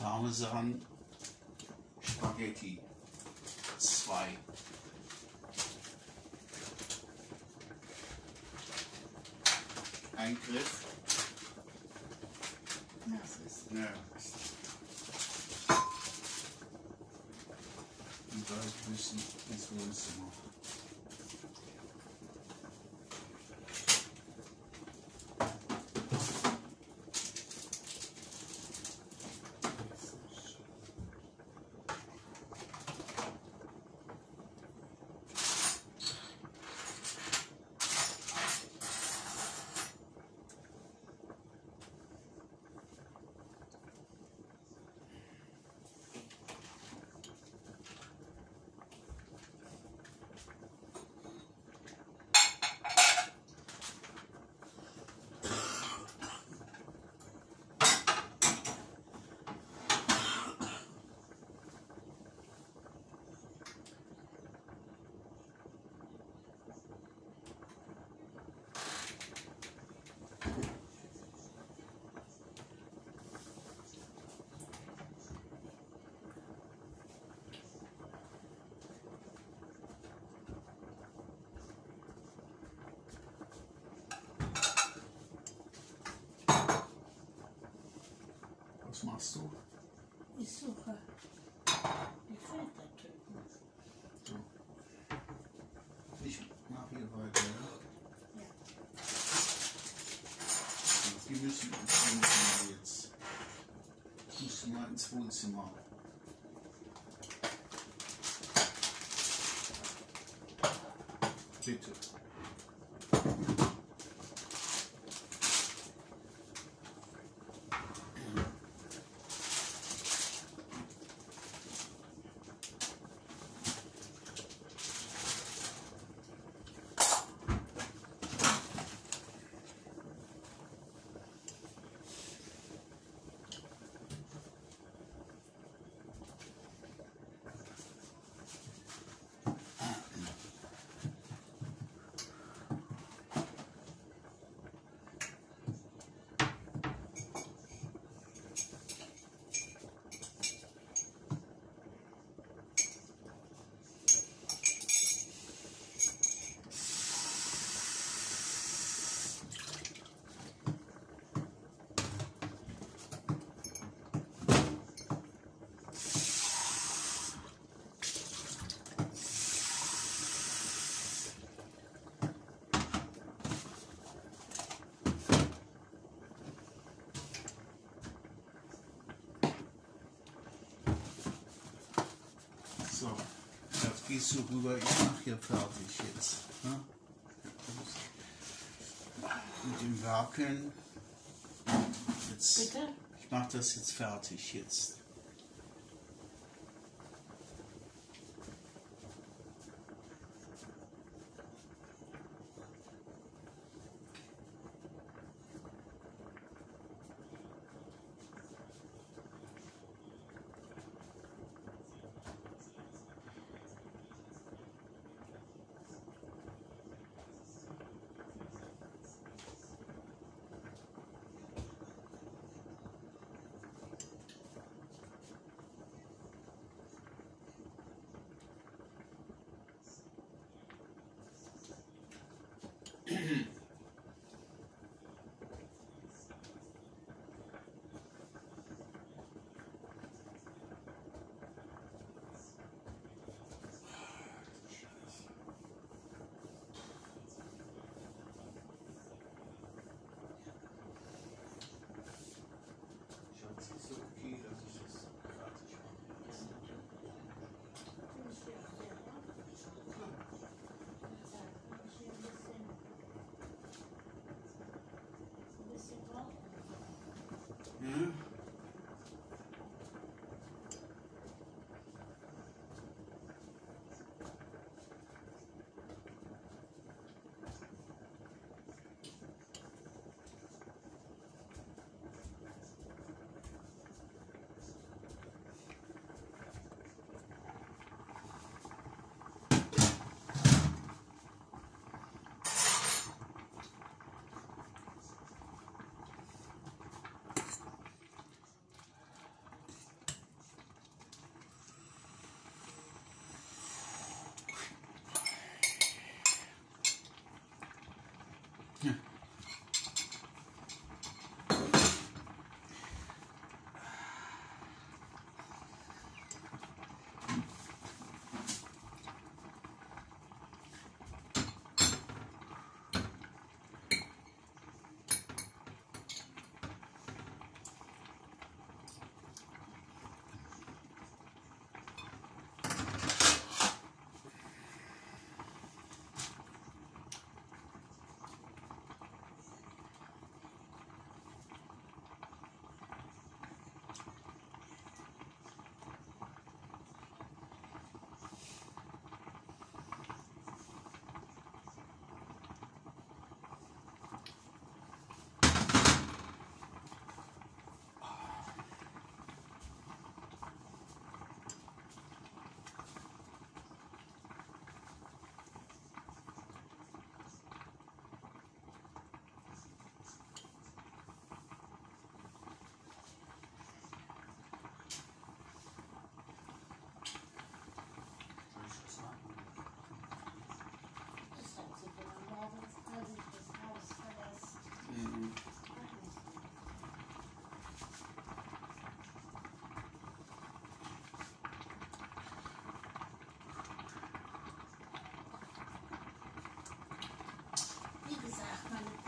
Parmesan Spaghetti 2. Eingriff. Das ist. Ja. Und bald müssen ins Wohnzimmer. Was machst du? Ich suche die Filtertypen. So. Ich mache hier weiter. Ja? Ja. Die müssen ins Wohnzimmer jetzt. Musst du mal ins Wohnzimmer. Bitte. So, jetzt gehst du rüber, ich mache hier fertig jetzt. Ne? Mit dem Werkeln. Jetzt, Bitte? ich mache das jetzt fertig jetzt.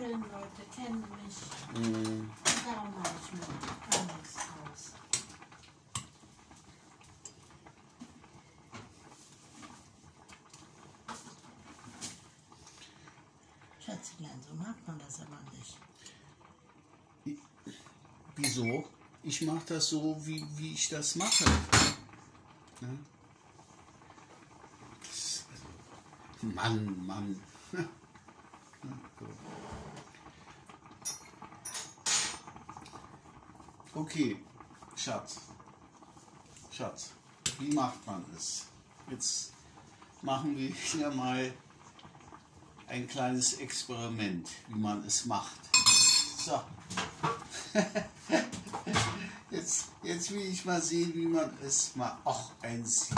vielen Leute kennen mich. Mhm. Und darum habe ich mir einiges raus. Schätzelein, so macht man das aber nicht. Wieso? Ich mache das so, wie ich das mache. Ne? Mann. Okay, Schatz, wie macht man es? Jetzt machen wir hier mal ein kleines Experiment, wie man es macht. So. Jetzt will ich mal sehen, wie man es macht. Ach, ein Sieb.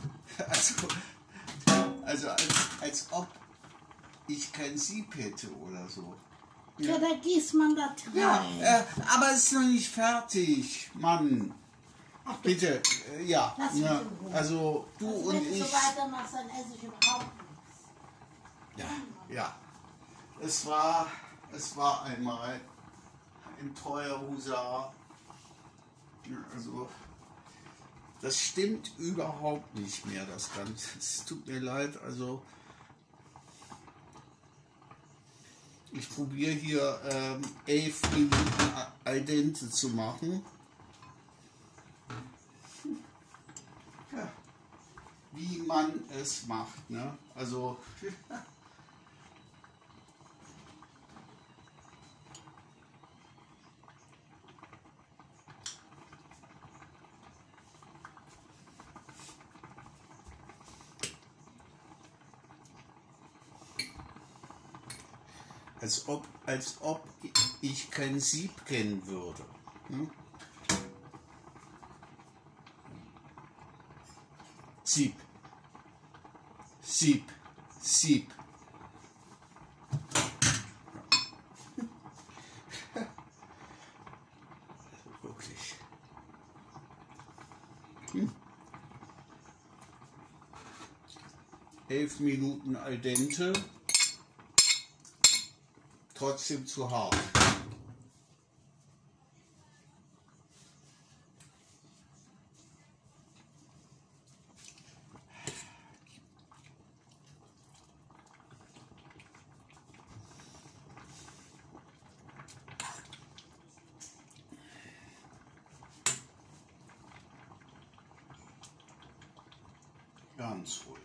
Also als ob ich kein Sieb hätte oder so. Ja, da gießt man das rein. Ja, aber es ist noch nicht fertig, Mann. Ach, Bitte, ja. Lass mich in Ruhe. Also du Also und wenn du ich. so weitermachst, dann esse ich überhaupt nichts. Ja. Es war einmal ein teuer Husar. Also das stimmt überhaupt nicht mehr, das Ganze. Es tut mir leid, also ich probiere hier 11 Minuten al dente zu machen. Ja, wie man es macht, ne? Also als ob ich kein Sieb kennen würde. Hm? Sieb. Wirklich. 11 Minuten al dente. Trotzdem zu hart. Ganz ruhig.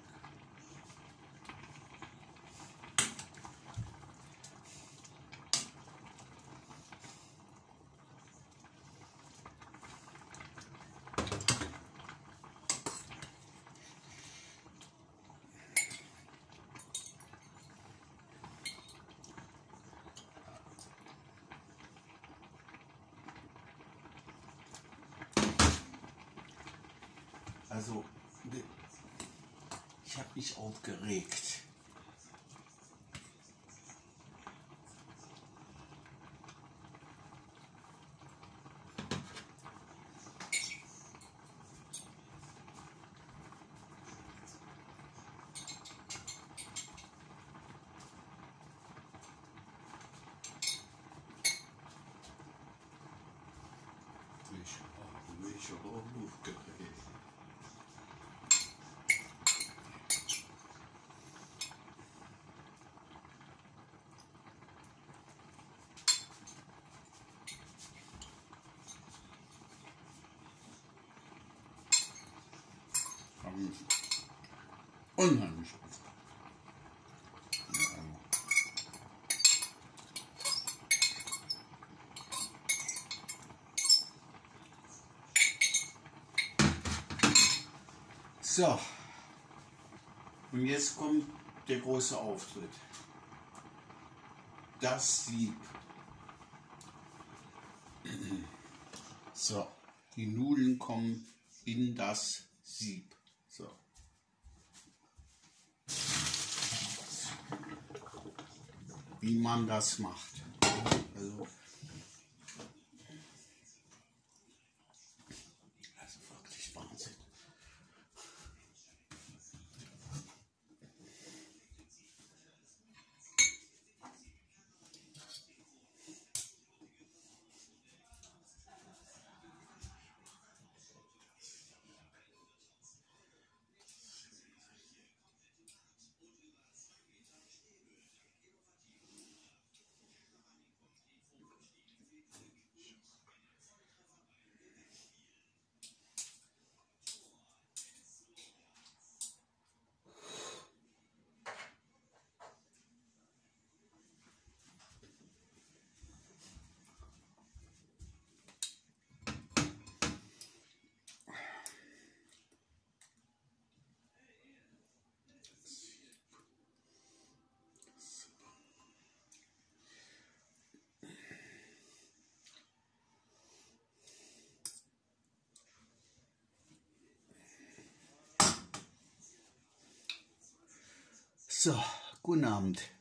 Also, ich habe mich aufgeregt. Ich habe auch aufgeregt. Unheimlich oft. So, und jetzt kommt der große Auftritt. Das Sieb. So, die Nudeln kommen in das Sieb. So. Wie man das macht. Also, das ist wirklich Wahnsinn. So, guten Abend.